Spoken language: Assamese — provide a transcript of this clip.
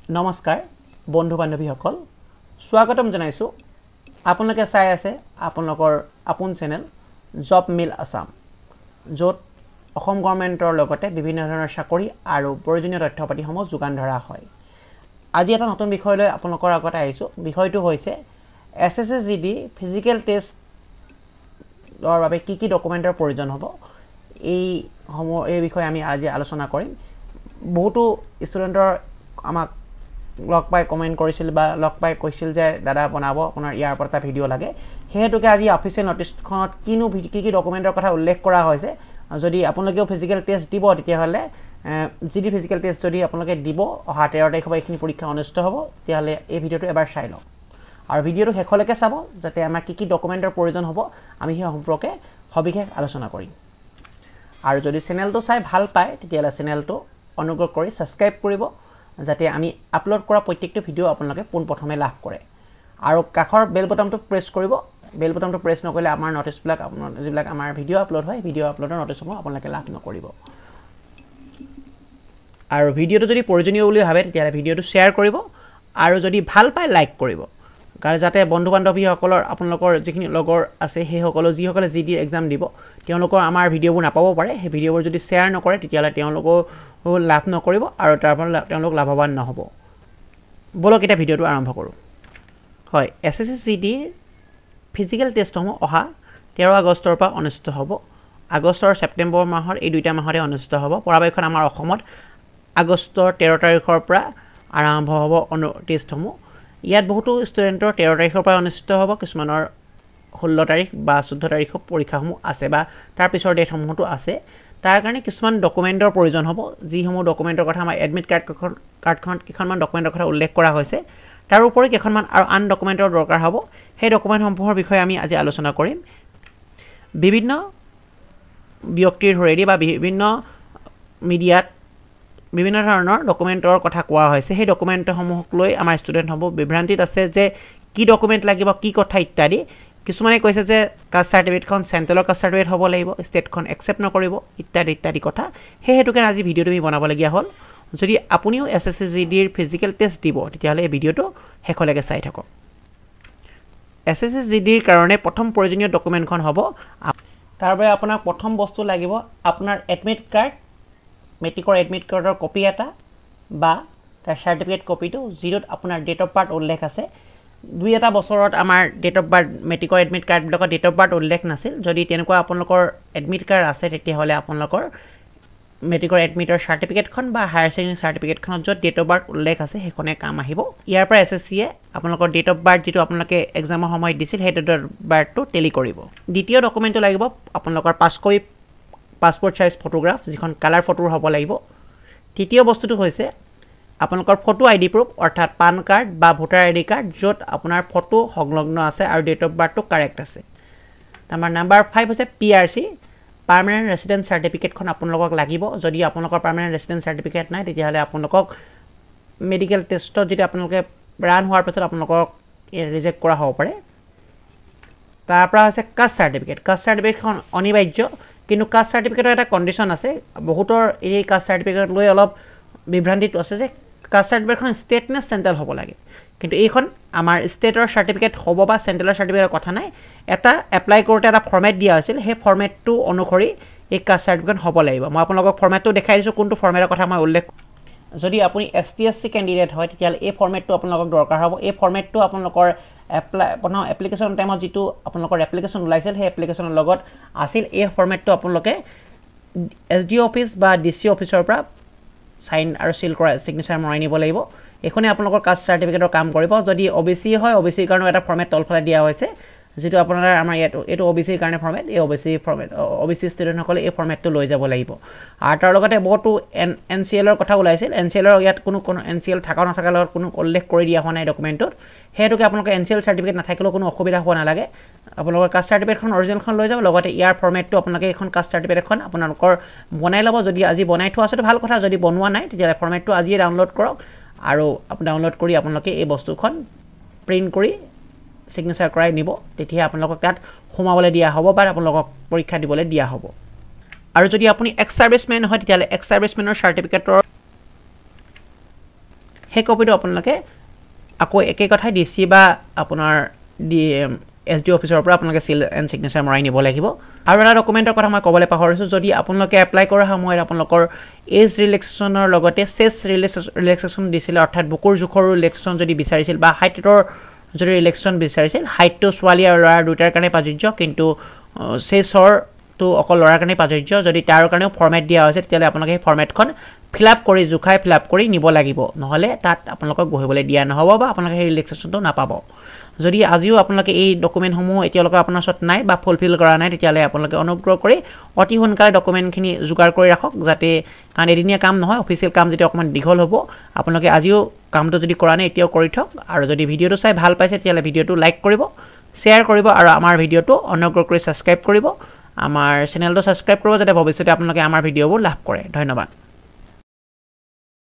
নমস্কাৰ বন্ধু বান্ধৱীসকল স্বাগতম জনাইছো আপোনালোকে চাই আছে আপোনালোকৰ আপোন চেনেল জব মিল আসাম য'ত অসম গৱৰ্ণমেণ্টৰ লগতে বিভিন্ন ধৰণৰ চাকৰি আৰু প্ৰয়োজনীয় তথ্যপাতিসমূহ যোগান ধৰা হয় আজি এটা নতুন বিষয় লৈ আপোনালোকৰ আগত আহিছো বিষয়টো হৈছে SSCGD ফিজিক্যাল টেষ্ট ৰ বাবে কি ডকুমেন্টৰ প্ৰয়োজন হ'ব এই বিষয়ে আমি আজি আলোচনা কৰিম বহুতো ষ্টুডেন্টৰ আমাক লক পাই কমেন্ট কৰিছিল বা লক পাই কৈছিল যে দাদা বনাব আপোনাৰ ইয়াৰ ওপৰত এটা ভিডিও লাগে হেতুকে আজি অফিচিয়েল নোটিছখনত কিনো কি ডকুমেন্টৰ কথা উল্লেখ কৰা হৈছে যদি আপোনালোকেও ফিজিক্যাল টেষ্ট দিব তেতিয়া হলে জিডি ফিজিক্যাল টেষ্ট যদি আপোনালোকে দিব অহা 13 তাৰিখৰ পৰা এইখিনি পৰীক্ষা অনুষ্ঠিত হ'ব তেতিয়া হলে এই ভিডিওটো এবাৰ চাই লওক আৰু ভিডিওটো শেষলৈকে চাব যাতে আমাৰ কি ডকুমেন্টৰ প্ৰয়োজন হ'ব আমি সেই সম্পৰ্কে সবিশেষ আলোচনা কৰিম আৰু যদি চেনেলটো চাই ভাল পায় তেতিয়া চেনেলটো অনুগ্ৰহ কৰি সাবস্ক্ৰাইব কৰিব যাতে আমি আপলোড কৰা প্ৰত্যেকটো ভিডিও আপোনালোকে পোনপ্ৰথমে লাভ কৰে আৰু কাষৰ বেল বটনটো প্ৰেছ কৰিব বেল বটনটো প্ৰেছ নকৰিলে আমাৰ নোটিছবিলাক যিবিলাক আমাৰ ভিডিও আপলোড হয় ভিডিও আপলোডৰ নোটিছসমূহ আপোনালোকে লাভ নকৰিব আৰু ভিডিওটো যদি প্ৰয়োজনীয় বুলি ভাবে তেতিয়া ভিডিওটো শ্বেয়াৰ কৰিব আৰু যদি ভাল পায় লাইক কৰিব কাৰণ যাতে বন্ধু বান্ধৱীসকলৰ আপোনালোকৰ যিখিনি লগৰ আছে সেই সকলো যিসকলে জিডি এক্সাম দিব তেওঁলোকৰ আমাৰ ভিডিওবোৰ নাপাব পাৰে সেই ভিডিওবোৰ যদি শ্বেয়াৰ নকৰে তেতিয়া তেওঁলোকৰ লাভ নকৰিব আৰু তাৰ পৰা তেওঁলোক লাভৱান নহব বলক এটা ভিডিওটো আৰম্ভ কৰো হয় SSCGD ফিজিক্যাল টেষ্টসমূহ অহা 13 আগষ্টৰ পৰা অনুষ্ঠিত হ'ব আগষ্ট আৰু ছেপ্টেম্বৰ মাহৰ এই দুইটা মাহতে অনুষ্ঠিত হ'ব পৰাপক্ষত আমাৰ অসমত আগষ্টৰ 13 তাৰিখৰ পৰা আৰম্ভ হ'ব টেষ্টসমূহ ইয়াত বহুতো ষ্টুডেন্টৰ 13 তাৰিখৰ পৰা অনুষ্ঠিত হ'ব কিছুমানৰ 16 তাৰিখ বা 14 তাৰিখৰ পৰীক্ষাসমূহ আছে বা তাৰ পিছৰ ডেটসমূহটো আছে তাৰ কাৰণে কিছুমান ডকুমেন্টৰ প্ৰয়োজন হ'ব যিসমূহ ডকুমেন্টৰ কথা আমাৰ এডমিট কাৰ্ডখন কিখনমান ডকুমেন্টৰ কথা উল্লেখ কৰা হৈছে তাৰ উপৰি কিখনমান আৰু আন ডকুমেন্টৰ দৰকাৰ হ'ব সেই ডকুমেন্টসমূহৰ বিষয়ে আমি আজি আলোচনা কৰিম বিভিন্ন ব্যক্তিৰ ধৰেদি বা বিভিন্ন মিডিয়াত বিভিন্ন ধৰণৰ ডকুমেন্টৰ কথা কোৱা হৈছে সেই ডকুমেন্টসমূহক লৈ আমাৰ ষ্টুডেন্টসমূহ বিভ্ৰান্তিত আছে যে কি ডকুমেন্ট লাগিব কি কথা ইত্যাদি কিছুমানে কৈছে যে কাষ্ট সাৰ্টিফিকেটখন চেন্ট্ৰেলৰ কাষ্ট সাৰ্টিফিকেট হ'ব লাগিব ষ্টেটখন একচেপ্ট নকৰিব ইত্যাদি কথা সেই হেতুকে আজি ভিডিওটো আমি বনাব লগিয়া হ'ল যদি আপুনিও SSCGD ৰ ফিজিক্যাল টেষ্ট দিব তেতিয়া হলে এই ভিডিওটো শেষলৈকে চাই থাকক SSCGD ৰ কাৰণে প্ৰথম প্ৰয়োজনীয় ডকুমেন্টখন হ'ব তাৰ বাবে আপোনাক প্ৰথম বস্তু লাগিব আপোনাৰ এডমিট কাৰ্ড মেট্ৰিকৰ এডমিট কাৰ্ডৰ কপি এটা বা তাৰ সাৰ্টিফিকেট কপিটো জিৰোত আপোনাৰ ডেট অফ বাৰ্থ উল্লেখ আছে দুই এটা বছৰত আমাৰ ডেট অফ বাৰ্থ মেট্ৰিকৰ এডমিট কাৰ্ড বিলাকৰ ডেট অফ বাৰ্থ উল্লেখ নাছিল যদি তেনেকুৱা আপোনালোকৰ এডমিট কাৰ্ড আছে তেতিয়া হলে আপোনালোকৰ মেট্ৰিকৰ এডমিটৰ সাৰ্টিফিকেটখন বা হায়াৰ সেকেন্ডাৰী সাৰ্টিফিকেটখনত য'ত ডেট অফ বাৰ্থ উল্লেখ আছে সেইখনে কাম আহিব ইয়াৰ পৰা SSCয়ে আপোনালোকৰ ডেট অফ বাৰ্থ যেটো আপোনালোকে এক্সামৰ সময়ত দিছিল সেই ডেট অফ বাৰ্থটো টেলি কৰিব দ্বিতীয় ডকুমেন্টটো লাগিব আপোনালোকৰ 5 কপি পাসপোর্ট সাইজ ফটোগ্ৰাফ যিখন কালাৰ ফটোৰ হ'ব লাগিব তৃতীয় বস্তুটো হৈছে আপোনালোকৰ ফটো আইডি প্ৰুফ অৰ্থাৎ পান কাৰ্ড বা ভোটাৰ আইডি কাৰ্ড য'ত আপোনাৰ ফটো সংলগ্ন আছে আৰু ডেট অফ বাৰ্থটো কাৰেক্ট আছে আমাৰ নাম্বাৰ 5 হৈছে PRC পাৰ্মানেন্ট ৰেসিডেন্স সাৰ্টিফিকেটখন আপোনালোকক লাগিব যদি আপোনালোকৰ পাৰ্মানেন্ট ৰেসিডেন্স সাৰ্টিফিকেট নাই তেতিয়া হলে আপোনালোকক মেডিকেল টেষ্টত যদি আপোনালোকে ৰান হোৱাৰ পিছত আপোনালোকক ৰিজেক্ট কৰা হ'ব পাৰে তাৰ পৰা হৈছে কাষ্ট সাৰ্টিফিকেটখন অনিবাৰ্য কিন্তু কাষ্ট সাৰ্টিফিকেটৰ এটা কন্ডিশন আছে বহুতৰ এই কাষ্ট সাৰ্টিফিকেট লৈ অলপ বিভ্ৰান্তিত আছে যে কাষ্ট সাৰ্টিফিকেটখন ষ্টেট নে চেন্ট্ৰেল হ'ব লাগে কিন্তু এইখন আমাৰ ষ্টেটৰ সাৰ্টিফিকেট হ'ব বা চেন্ট্ৰেলৰ সাৰ্টিফিকেটৰ কথা নাই এটা এপ্লাই কৰোতে এটা ফৰমেট দিয়া হৈছিল সেই ফৰমেটটো অনুসৰি এই কাষ্ট সাৰ্টিফিকেট হ'ব লাগিব মই আপোনালোকক ফৰমেটটো দেখাই দিছো কোনটো ফৰমেটৰ কথা মই উল্লেখ যদি আপুনি ST/SC ক্যান্ডিডেট হয় তেতিয়া এই ফৰমেটটো আপোনালোকক দৰকাৰ হ'ব এই ফৰমেটটো আপোনালোকৰ এপ্লিকেশন টাইমত যেটো আপোনালোকৰ এপ্লিকেশন ওলাইছিল সেই এপ্লিকেশনৰ লগত আছিল এই ফৰমেটটো আপোনালোকে SDO অফিস বা DC অফিসৰ পৰা সাইন আৰু সিল কৰা সিগনেচাৰ মৰাই নিব লাগিব এখনে আপোনালোকৰ কাষ্ট সাৰ্টিফিকেটৰ কাম কৰিব যদি OBC হয় OBC কাৰণে এটা ফৰমেট তলফালে দিয়া হৈছে যেটো আপোনাৰ আমাৰ এটো OBC কাৰণে ফৰমেট এই OBC ষ্টুডেন্ট সকলে এই ফৰমেটটো লৈ যাব লাগিব আৰু তাৰ লগতে বহুতো NCL ৰ কথা ওলাইছিল NCL ৰ ইয়াত কোনো NCL থাকা নথাকাৰ লগত কোনো উল্লেখ কৰি দিয়া হোৱা নাই ডকুমেন্টত হেতুকে আপোনালোকে NCL সাৰ্টিফিকেট নাথাকিলেও কোনো অসুবিধা হোৱা নালাগে আপোনালোকৰ কাষ্ট সাৰ্টিফিকেটখন অৰিজিনেলখন লৈ যাব লগতে ইয়াৰ ফৰমেটটো আপোনালোকে এখন কাষ্ট সাৰ্টিফিকেটখন আপোনালোকৰ বনাই ল'ব যদি আজি বনাই থোৱা আছে ভাল কথা যদি বনোৱা নাই তেতিয়া ফৰমেটটো আজিয়ে ডাউনলোড কৰক আৰু ডাউনলোড কৰি আপোনালোকে এই বস্তুখন প্ৰিন্ট কৰি সিগনেচাৰ কৰাই নিব তেতিয়া আপোনালোকক তাত হোমাবলৈ দিয়া হ'ব বা আপোনালোকক পৰীক্ষা দিবলৈ দিয়া হ'ব আৰু যদি আপুনি এক্স সাৰ্ভিসমেন হয় তেতিয়া এক্স সাৰ্ভিসমেনৰ সাৰ্টিফিকেটৰ সেই কপিটো আপোনালোকে আকৌ একে কথাই ডিসি বা আপোনাৰ এসডি অফিচৰ পৰা আপোনালোকে সিল এণ্ড সিগনেচাৰ মৰাই নিব লাগিব আৰু এটা ডকুমেণ্টৰ কথা মই ক'বলৈ পাহৰিছোঁ যদি আপোনালোকে এপ্লাই কৰাৰ সময়ত আপোনালোকৰ এজ ৰিলেক্সেশ্যনৰ লগতে চেছ ৰিলেক্সেশ্যন দিছিলে অৰ্থাৎ বুকুৰ জোখৰ ৰিলেক্সেশ্যন যদি বিচাৰিছিল বা হাইটৰ যদি ৰিলেক্সেশ্যন বিচাৰিছিল হাইটটো ছোৱালী আৰু ল'ৰা দুটাৰ কাৰণে প্ৰযোজ্য কিন্তু চেছৰটো অকল ল'ৰাৰ কাৰণে প্ৰযোজ্য যদি তাৰ কাৰণেও ফৰ্মেট দিয়া হৈছে তেতিয়াহ'লে আপোনালোকে সেই ফৰ্মেটখন ফিল আপ কৰি জোখাই ফিল আপ কৰি নিব লাগিব নহ'লে তাত আপোনালোকক বহিবলৈ দিয়া নহ'ব বা আপোনালোকে সেই ৰিলেক্সেশ্যনটো নাপাব যদি আজিও আপোনালোকে এই ডকুমেণ্টসমূহ এতিয়ালৈকে আপোনাৰ ওচৰত নাই বা ফুলফিল কৰা নাই তেতিয়াহ'লে আপোনালোকে অনুগ্ৰহ কৰি অতি সোনকালে ডকুমেণ্টখিনি যোগাৰ কৰি ৰাখক যাতে কাৰণ এদিনীয়া কাম নহয় অফিচিয়েল কাম যেতিয়া অকণমান দীঘল হ'ব আপোনালোকে আজিও কামটো যদি কৰা নাই এতিয়াও কৰি থওক আৰু যদি ভিডিঅ'টো চাই ভাল পাইছে তেতিয়াহ'লে ভিডিঅ'টো লাইক কৰিব শ্বেয়াৰ কৰিব আৰু আমাৰ ভিডিঅ'টো অনুগ্ৰহ কৰি ছাবস্ক্ৰাইব কৰিব আমাৰ চেনেলটো ছাবস্ক্ৰাইব কৰিব যাতে ভৱিষ্যতে আপোনালোকে আমাৰ ভিডিঅ'বোৰ লাভ কৰে ধন্যবাদ